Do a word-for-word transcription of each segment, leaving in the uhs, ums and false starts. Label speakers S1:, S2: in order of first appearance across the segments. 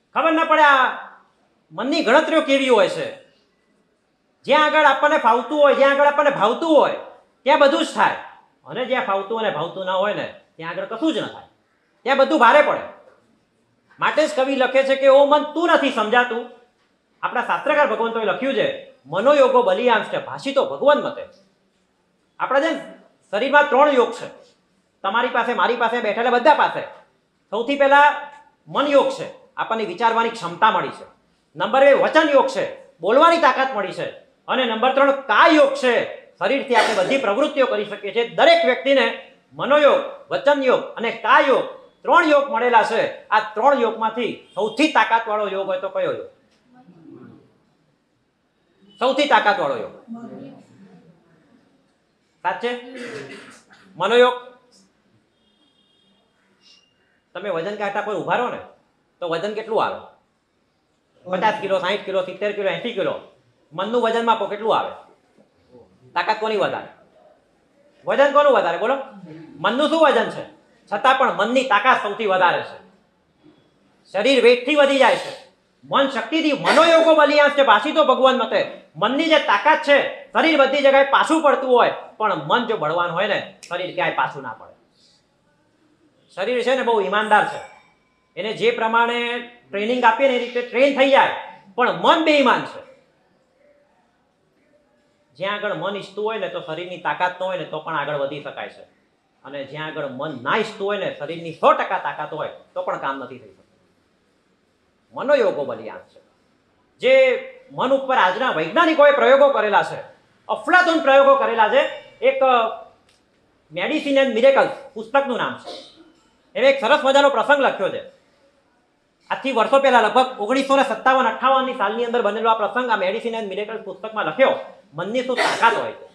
S1: ખબર ના પડે આ મનની ગણતરીઓ કેવી હોય છે. જ્યાં આગળ આપણને ફાવતું હોય, જ્યાં આગળ આપણને ભાવતું હોય ત્યાં બધું જ થાય, અને જ્યાં ફાવતું અને ભાવતું ના હોય ને ત્યાં આગળ કશું જ ન થાય, ત્યાં બધું ભારે પડે. માટે જ કવિ લખે છે કે ઓ મન તું નથી સમજાતું. આપણા શાસ્ત્રકાર ભગવંતોએ લખ્યું છે મનોયોગો બલિયાંશ છે ભાષિતો ભગવન મતે. આપણા જે શરીરમાં ત્રણ યોગ છે, તમારી પાસે, મારી પાસે, બેઠેલા બધા પાસે. સૌથી પહેલા મન યોગ છે, આપણને વિચારવાની ક્ષમતા મળી છે. નંબર બે વચન યોગ છે, બોલવાની તાકાત મળી છે. અને નંબર ત્રણ કાય યોગ છે, શરીરથી આપણે બધી પ્રવૃત્તિઓ કરી શકીએ છીએ. દરેક વ્યક્તિને મનોયોગ, વચન યોગ અને કાય યોગ ત્રણ યોગ મળેલા છે. આ ત્રણ યોગમાંથી સૌથી તાકાતવાળો યોગ હોય તો કયો યોગ? સૌથી તાકાતવાળો યોગ સાચે મનોયોગ. તમે વજન કાંટા પર ઉભા રહો ને તો વજન કેટલું આવે? પચાસ કિલો, સાહીઠ કિલો, સિત્તેર કિલો, એસી કિલો. મનનું વજન માપો કેટલું આવે? તાકાત કોની વધારે? વજન કોનું વધારે બોલો? મનનું શું વજન છે? છતાં પણ મનની તાકાત સૌથી વધારે છે. શરીર વેટથી વધી જાય છે, મન શક્તિથી. મનોયોગો બલિયાંશ છે ભાષિતો ભગવાન મતે. મનની જે તાકાત છે, શરીર બધી જગ્યાએ પાછું પડતું હોય, પણ મન જો બળવાન હોય ને શરીર ક્યાંય પાછું ના પડે. શરીર છે ને બહુ ઈમાનદાર છે, એને જે પ્રમાણે ટ્રેનિંગ આપીએ ને એ રીતે ટ્રેન થઈ જાય, પણ મન બેઈમાન છે. જ્યાં આગળ મન ઈચ્છતું હોય ને તો શરીરની તાકાત ન હોય ને તો પણ આગળ વધી શકાય છે, અને જ્યાં આગળ મન ના ઈચ્છતું હોય ને શરીરની સો ટકા તાકાત હોય તો પણ કામ નથી થઈ શકતું. મનોયોગો બલિયાંશ છે. જે મન ઉપર આજના વૈજ્ઞાનિકોએ પ્રયોગો કરેલા છે, અફલાતુન પ્રયોગો કરેલા છે. એક મેડિસિન એન્ડ મિરેકલ્સ પુસ્તકનું નામ છે. એમાં એક સરસ મજાનો પ્રસંગ લખ્યો છે. આજથી વર્ષો પહેલા લગભગ ઓગણીસો ને સત્તાવન અઠ્ઠાવન ની સાલની અંદર બનેલો આ પ્રસંગ આ મેડિસિન એન્ડ મિરેકલ્સ પુસ્તકમાં લખ્યો. મનની શું તાકાત હોય છે.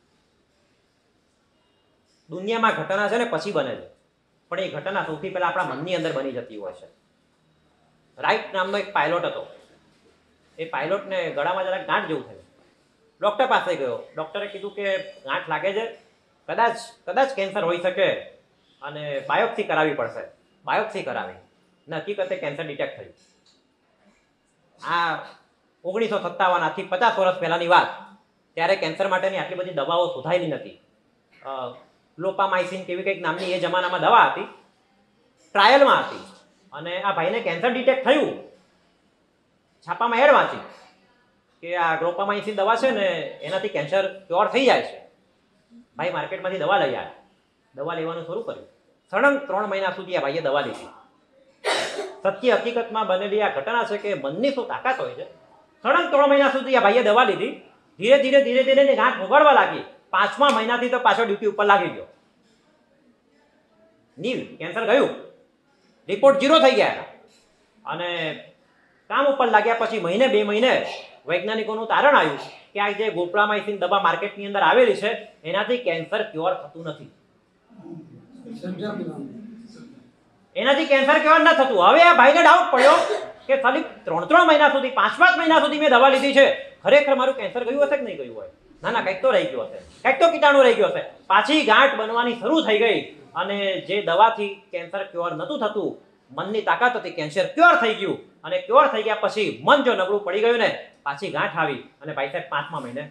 S1: દુનિયામાં ઘટના છે ને પછી બને છે, પણ એ ઘટના સૌથી પહેલા આપણા મનની અંદર બની જતી હોય છે. રાઈટ નામનો એક પાયલોટ હતો. એ પાયલોટને ગળામાં જરાક ગાંઠ જેવું થયું. ડોક્ટર પાસે ગયો. ડોક્ટરે કીધું કે ગાંઠ લાગે છે, કદાચ કદાચ કેન્સર હોઈ શકે અને બાયોપ્સી કરાવવી પડશે. બાયોપ્સી કરાવી ને હકીકતે કેન્સર ડિટેક્ટ થયું. આ ઓગણીસો સત્તાવન આથી પચાસ વર્ષ પહેલાની વાત. ત્યારે કેન્સર માટેની આટલી બધી દવાઓ શોધાયેલી નથી. ગ્લોપામાઇસિન કેવી કંઈક નામની એ જમાનામાં દવા હતી, ટ્રાયલમાં હતી. અને આ ભાઈને કેન્સર ડિટેક્ટ થયું. છાપામાં એડ વાંચી કે આ ગ્લોપામાઇસિન દવા છે ને એનાથી કેન્સર ક્યોર થઈ જાય છે. ભાઈ માર્કેટમાંથી દવા લઈ આવ્યા. દવા લેવાનું શરૂ કર્યું. સળંગ ત્રણ મહિના સુધી આ ભાઈએ દવા લીધી. સત્ય હકીકતમાં બનેલી આ ઘટના છે કે મનની શું તાકાત હોય છે. સળંગ ત્રણ મહિના સુધી આ ભાઈએ દવા લીધી. ધીરે ધીરે ધીરે ધીરે એની ગાંઠ ભોગવવા લાગી. પાંચમા મહિનાથી તો પાછો ડ્યુટી ઉપર લાગી ગયો. નીલ કેન્સર ગયું, રિપોર્ટ ઝીરો થઈ ગયા. અને કામ ઉપર લાગ્યા પછી મહિને બે મહિને વૈજ્ઞાનિકોનું તારણ આવ્યું કે આ જે ગ્લોપામાઇસિન દવા માર્કેટની અંદર આવેલી છે એનાથી કેન્સર ક્યોર થતું નથી. એનાથી કેન્સર ક્યોર ન થતું. હવે આ ભાઈને ડાઉટ પડ્યો કે ખાલી ત્રણ ત્રણ મહિના સુધી, પાંચ પાંચ મહિના સુધી મેં દવા લીધી છે, ખરેખર મારું કેન્સર ગયું હશે કે નહીં ગયું હોય? ના ના, કંઈક તો રહી ગયું હશે, કંઈક તો કીટાણુ રહી ગયો હશે. પાછી ગાંઠ બનવાની શરૂ થઈ ગઈ. અને જે દવાથી કેન્સર ક્યોર નહોતું થતું, મનની તાકાત હતી, કેન્સર ક્યોર થઈ ગયું. અને ક્યોર થઈ ગયા પછી મન જો નબળું પડી ગયું ને પાછી ગાંઠ આવી અને ભાઈ સાહેબ પાંચમા મહિને.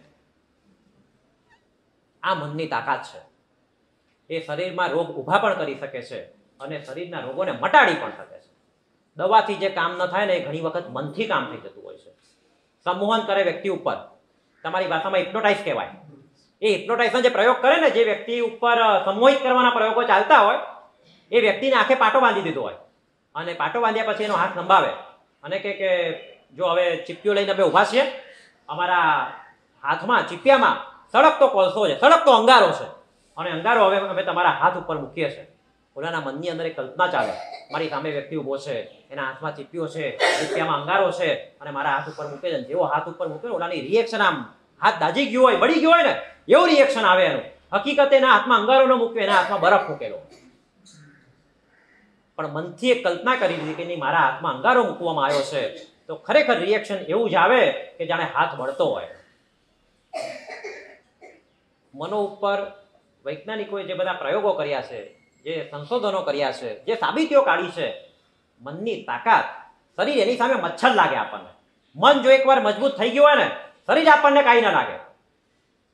S1: આ મનની તાકાત છે. એ શરીરમાં રોગ ઊભા પણ કરી શકે છે અને શરીરના રોગોને મટાડી પણ શકે છે. દવાથી જે કામ ન થાય ને એ ઘણી વખત મનથી કામ થઈ જતું હોય છે. સંમોહન કરે વ્યક્તિ ઉપર, તમારી ભાષામાં હિપ્નોટાઇઝ કહેવાય. એ હિપ્નોટાઇઝનો જે પ્રયોગ કરે ને, જે વ્યક્તિ ઉપર સંમોહિત કરવાના પ્રયોગો ચાલતા હોય, એ વ્યક્તિને આંખે પાટો બાંધી દીધો હોય અને પાટો બાંધ્યા પછી એનો હાથ લંબાવે અને કે કે જો હવે ચીપિયો લઈને અમે ઊભા છીએ, અમારા હાથમાં ચીપિયામાં સળગતો કોલસો છે, સળગતો અંગારો છે અને અંગારો હવે અમે તમારા હાથ ઉપર મૂકીએ છીએ. ઓલાના મનની અંદર એક કલ્પના ચાલે, મારી સામે વ્યક્તિ ઊભો છે, એના હાથમાં ચીપિયો છે, ચીપિયામાં અંગારો છે અને મારા હાથ ઉપર મૂકે છે. જેવો હાથ ઉપર મૂકે ઓલાની રિએક્શન આમ હાથ દાજી ગયો હોય, બળી ગયો હોય ને એવું રિએક્શન આવે એનું. હકીકતે એના હાથમાં અંગારો ન મૂક્યો, એના હાથમાં બરફ મૂકેલો. પણ મનથી એક કલ્પના કરી દીધી કે નહીં, મારા હાથમાં અંગારો મૂકવામાં આવ્યો છે, તો ખરેખર રિએક્શન એવું જ આવે કે જાણે હાથ બળતો હોય. મનો ઉપર વૈજ્ઞાનિકોએ જે બધા પ્રયોગો કર્યા છે, જે સંશોધનો કર્યા છે, જે સાબિતીઓ કાઢી છે, મનની તાકાત શરીર એની સામે મચ્છર લાગે આપણને. મન જો એકવાર મજબૂત થઈ ગયું હોય ને, શરીર આપણને કાંઈ ના લાગે.